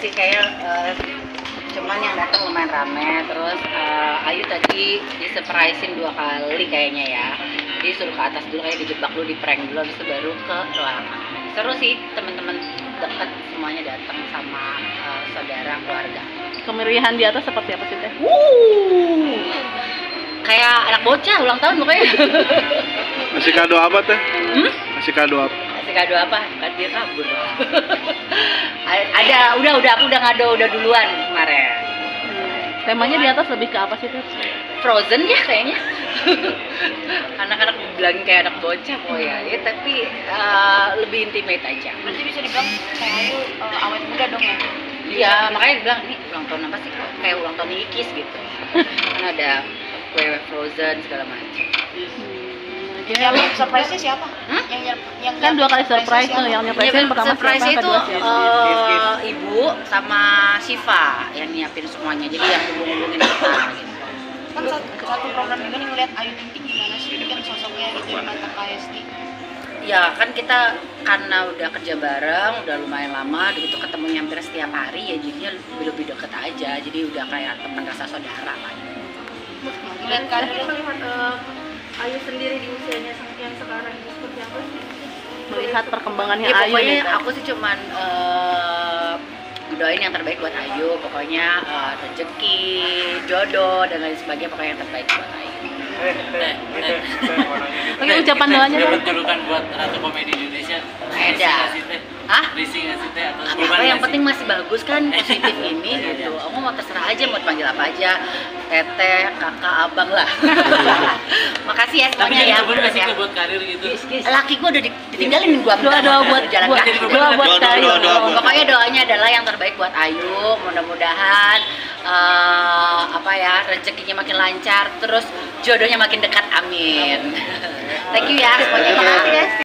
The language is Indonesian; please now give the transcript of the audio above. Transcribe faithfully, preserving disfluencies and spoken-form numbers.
sih kayak uh, cuman yang datang lumayan rame. Terus uh, Ayu tadi disurprisein dua kali kayaknya ya. Jadi suruh ke atas dulu, kayak dijebak dulu, di prank dulu, habis itu baru ke ruangan. Seru sih, teman-teman dekat semuanya datang sama uh, saudara keluarga. Kemeriahan di atas seperti apa sih teh? Wuh, kayak anak bocah ulang tahun pokoknya. Masih kado apa teh? Hmm? Masih kado apa? Kasih kado apa? Kan dia kabur. Ada, udah udah aku udah ngado udah duluan kemarin. Temanya di atas lebih ke apa sih teh? Frozen ya kayaknya. Anak-anak bilang kayak anak bocah pokoknya ya, tapi uh, lebih intimate aja. Berarti bisa dibilang kayak Ayu uh, awet muda dong ya? Iya, makanya dibilang ini ulang tahun apa sih, kok kayak ulang tahun Ikis gitu. Kan ada kue Frozen segala macam. Yang surprise-nya siapa? Hmm? Yang yang, yang Kan dua kali surprise tuh, yang nyurprisein pertama surprise siapa, itu kedua siapa? uh, ibu sama Siva yang nyiapin semuanya, jadi yang hubung-hubungin kita gitu. kan satu, satu program juga nih ngeliat Ayu Ting Ting gimana sih kan sosoknya gitu di mata K S D. Ya kan kita karena udah kerja bareng, udah lumayan lama, gitu ketemunya hampir setiap hari ya, jadinya lebih lebih deket aja, jadi udah kayak teman rasa saudara lah. Ngeliat karirnya melihat uh, Ayu sendiri di usianya yang sekarang ini seperti apa sih? Melihat perkembangannya Ya Ayu pokoknya nih, Teh. aku sih cuman uh, doain yang terbaik buat Ayu, pokoknya uh, rezeki, jodoh dan lain sebagainya, pokoknya yang terbaik buat Ayu. Oke, ucapan doanya dong. Dapat julukan buat Ratu Komedi Indonesia. Ada. Hah? Risih nggak sih teh atau Apa, gimana yang sih? penting masih bagus kan, positif ini gitu. Aku mau terserah aja, mau panggil apa aja, teteh, kakak, abang lah. Makasih ya Tapi semuanya ya. jangan bener sih ya. ke buat karir gitu. Laki gua udah ditinggalin gua Doa-doa buat jalan buat kaki. doa buat Doa, doa, Ayu. doa, doa. Pokoknya doanya adalah yang terbaik buat Ayu, mudah-mudahan eh, apa ya, rezekinya makin lancar, terus jodohnya makin dekat, amin. Thank you ya semuanya, makasih ya.